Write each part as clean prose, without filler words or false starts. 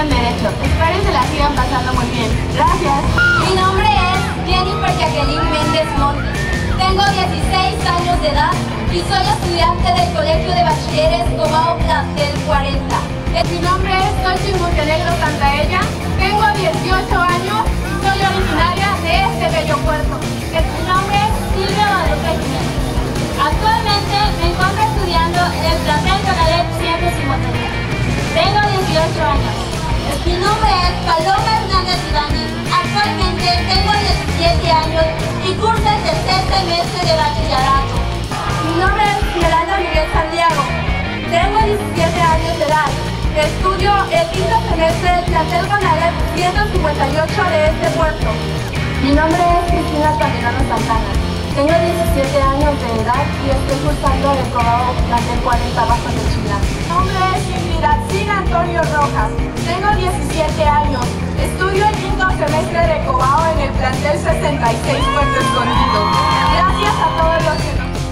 estudian Derecho. Espero que la sigan pasando muy bien. Gracias. Mi nombre es Jennifer Jacqueline Méndez Montes. Tengo 16 años de edad y soy estudiante del Colegio de Bachilleres Cobao Plantel 40. Mi nombre es Xochitl Montenegro Santaella. Tengo 18 años y soy originaria de este bello puerto. Mi nombre es Silvia Guadalupe Jiménez. Actualmente me encuentro estudiando en el plantel Conalep 153. Tengo 18 años. Mi nombre es Paloma Hernández Ibáñez. Actualmente tengo 17 años y curso el tercer semestre de bachillerato. Mi nombre es Yolanda Miguel Santiago. Tengo 17 años de edad. Estudio el quinto semestre del plantel Conalep 158 de este puerto. Mi nombre es Cristina Calderano Santana. Tengo 17 años de edad y estoy cursando el Cobao Plantel 40 Bajos de Chila. Mi nombre es Ingrid Antonio Rojas. Tengo 17 años. Estudio el quinto semestre de Cobao en el plantel 66 Puerto Escondido. Gracias a todos los que nos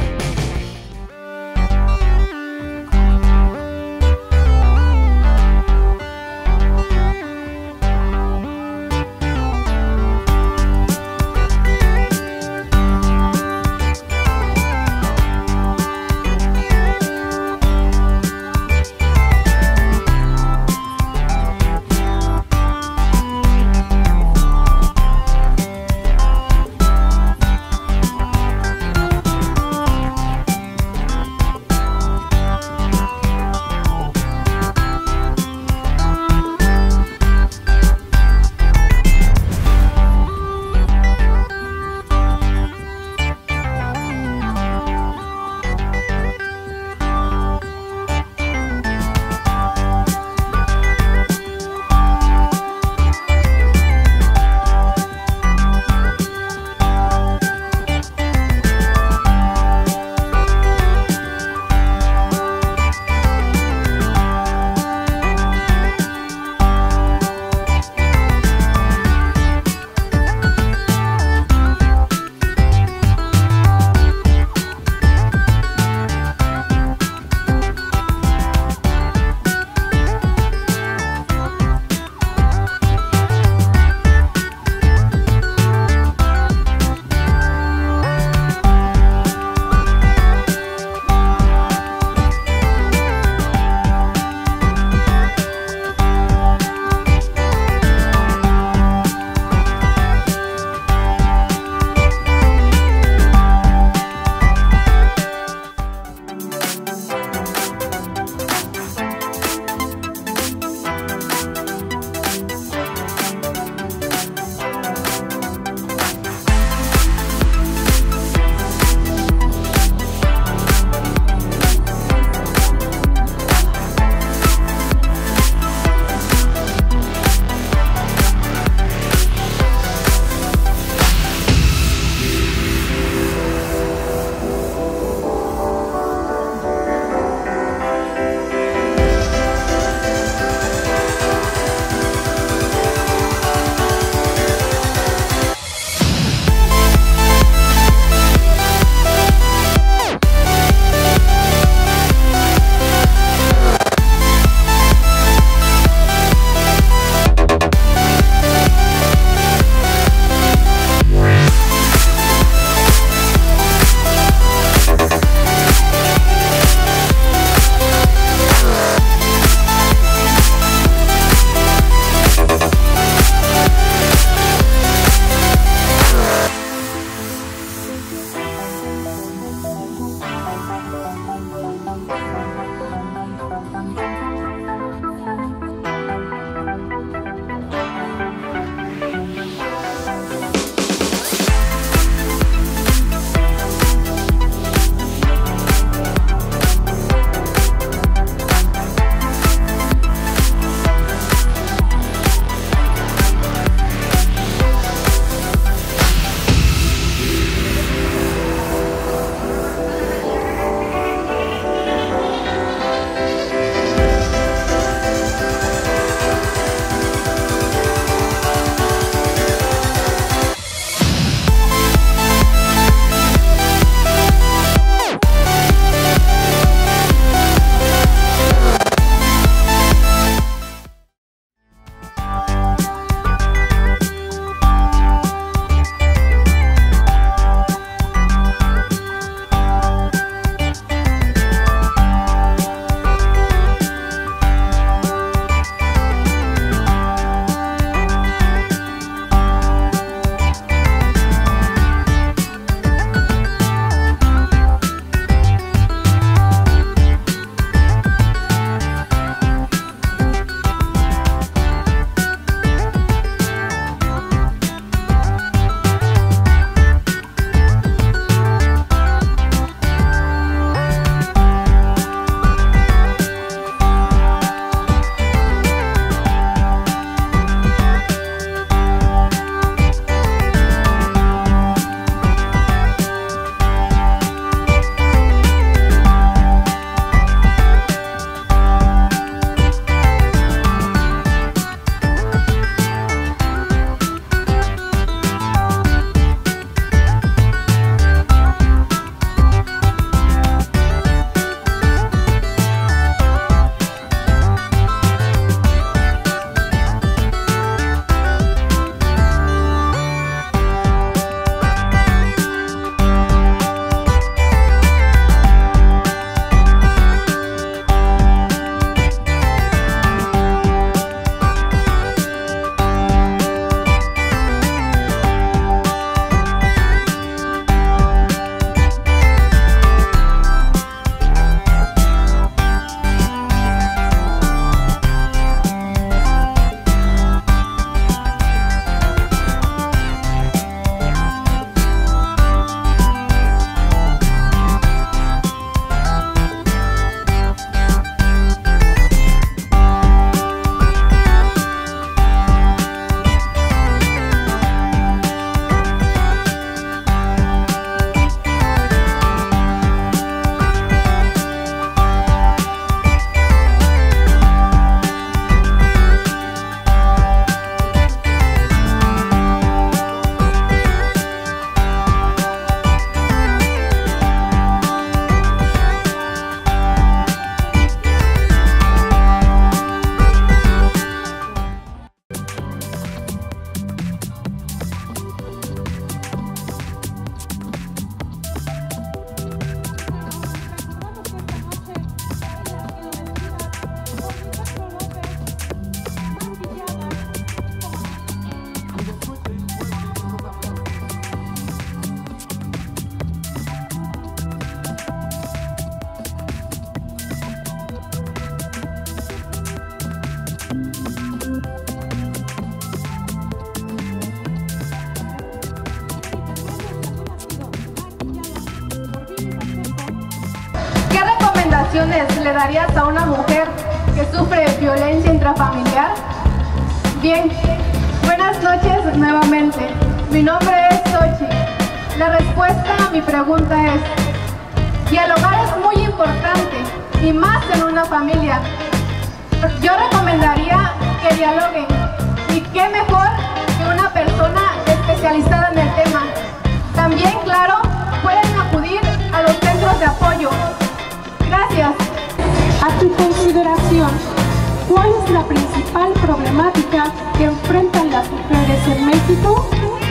consideraciones le darías a una mujer que sufre violencia intrafamiliar? Bien, buenas noches nuevamente. Mi nombre es Xochitl. La respuesta a mi pregunta es: dialogar es muy importante, y más en una familia. Yo recomendaría que dialoguen, y qué mejor que una persona especializada en el tema. También, claro, pueden acudir a los centros de apoyo. Gracias. A tu consideración, ¿cuál es la principal problemática que enfrentan las mujeres en México?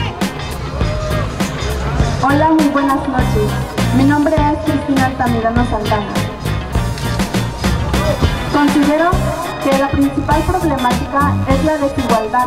Hola, muy buenas noches. Mi nombre es Cristina Altamirano Santana. Considero que la principal problemática es la desigualdad.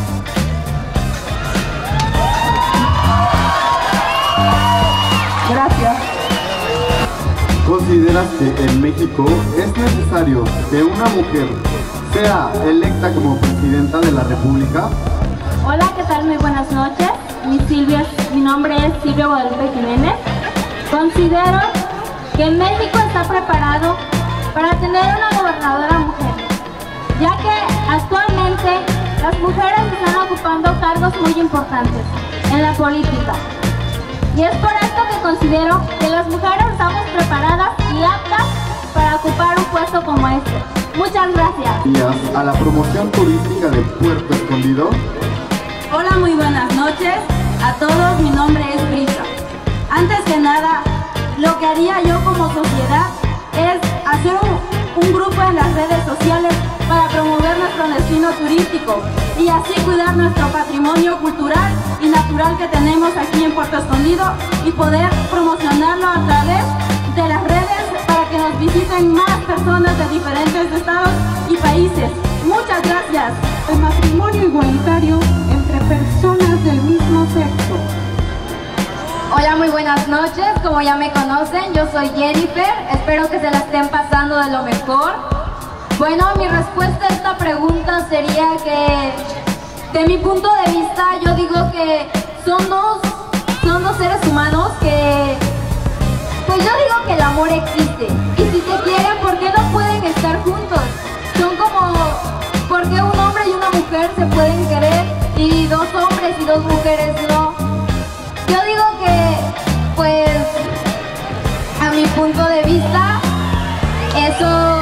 Gracias. ¿Consideras que en México es necesario que una mujer sea electa como presidenta de la República? Hola, ¿qué tal? Muy buenas noches. Mi nombre es Silvia Guadalupe Jiménez. Considero que México está preparado para tener una gobernadora mujer, ya que actualmente las mujeres están ocupando cargos muy importantes en la política. Y es por esto que considero que las mujeres estamos preparadas y aptas para ocupar un puesto como este. Muchas gracias. A la promoción turística de Puerto Escondido. Hola, muy buenas noches a todos. Mi nombre es Brisa. Antes que nada, lo que haría yo como sociedad es hacer un grupo en las redes sociales para promover nuestro destino turístico y así cuidar nuestro patrimonio cultural y natural que tenemos aquí en Puerto Escondido y poder promocionarlo a través de las redes para que nos visiten más personas de diferentes estados y países. Muchas gracias. El matrimonio igualitario entre personas del mismo sexo. Hola, muy buenas noches. Como ya me conocen, yo soy Jennifer. Espero que se la estén pasando de lo mejor. Bueno, mi respuesta a esta pregunta sería que, de mi punto de vista, yo digo que son dos seres humanos que, pues yo digo que el amor existe. Y si se quieren, ¿por qué no pueden estar juntos? Son como, ¿por qué un hombre y una mujer se pueden querer y dos hombres y dos mujeres no? Yo digo que, pues, a mi punto de vista, eso